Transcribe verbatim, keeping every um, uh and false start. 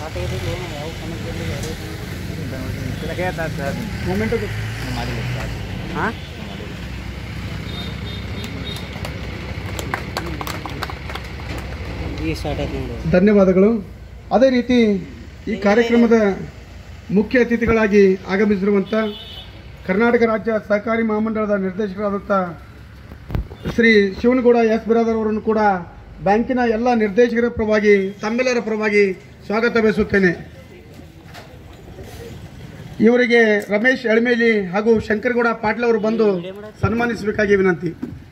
ಧನ್ಯವಾದಗಳು. ಅದೇ ರೀತಿ ಈ ಕಾರ್ಯಕ್ರಮದ ಮುಖ್ಯ ಅತಿಥಿಗಳಾಗಿ ಆಗಮಿಸಿರುವಂಥ ಕರ್ನಾಟಕ ರಾಜ್ಯ ಸಹಕಾರಿ ಮಹಾಮಂಡಳದ ನಿರ್ದೇಶಕರಾದಂಥ ಶ್ರೀ ಶಿವನಗೌಡ ಎಸ್ ಬಿರಾದರ್ ಅವರನ್ನು ಕೂಡ ಬ್ಯಾಂಕಿನ ಎಲ್ಲ ನಿರ್ದೇಶಕರ ಪರವಾಗಿ ತಮ್ಮೆಲ್ಲರ ಪರವಾಗಿ ಸ್ವಾಗತ ಬಯಸುತ್ತೇನೆ. ಇವರಿಗೆ ರಮೇಶ್ ಎಳಮೇಲಿ ಹಾಗೂ ಶಂಕರಗೌಡ ಪಾಟೀಲ್ ಅವರು ಬಂದು ಸನ್ಮಾನಿಸಬೇಕಾಗಿ ವಿನಂತಿ.